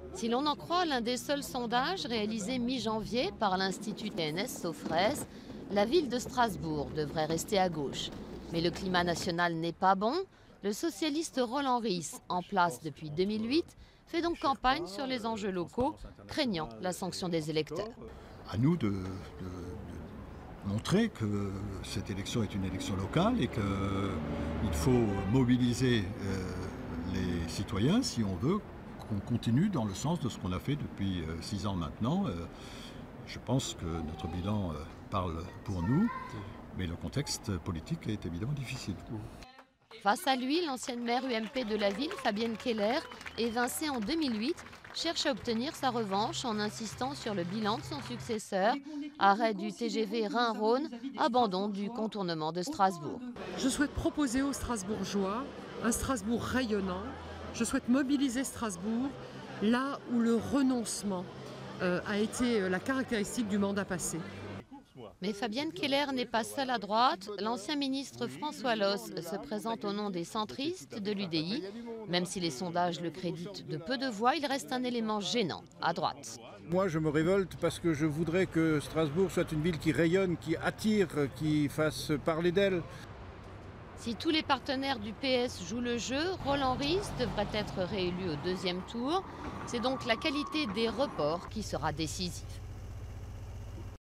Si l'on en croit l'un des seuls sondages réalisés mi-janvier par l'Institut TNS Sofres, la ville de Strasbourg devrait rester à gauche. Mais le climat national n'est pas bon. Le socialiste Roland Ries, en place depuis 2008, fait donc campagne sur les enjeux locaux, craignant la sanction des électeurs. À nous de montrer que cette élection est une élection locale et qu'il faut mobiliser les citoyens si on veut qu'on continue dans le sens de ce qu'on a fait depuis 6 ans maintenant. Je pense que notre bilan parle pour nous, mais le contexte politique est évidemment difficile. Face à lui, l'ancienne maire UMP de la ville, Fabienne Keller, évincée en 2008, cherche à obtenir sa revanche en insistant sur le bilan de son successeur, arrêt du TGV Rhin-Rhône, abandon du contournement de Strasbourg. Je souhaite proposer aux Strasbourgeois un Strasbourg rayonnant. Je souhaite mobiliser Strasbourg là où le renoncement a été la caractéristique du mandat passé. Mais Fabienne Keller n'est pas seule à droite. L'ancien ministre François Loss se présente au nom des centristes de l'UDI. Même si les sondages le créditent de peu de voix, il reste un élément gênant à droite. Moi, je me révolte parce que je voudrais que Strasbourg soit une ville qui rayonne, qui attire, qui fasse parler d'elle. Si tous les partenaires du PS jouent le jeu, Roland Ries devrait être réélu au deuxième tour. C'est donc la qualité des reports qui sera décisive.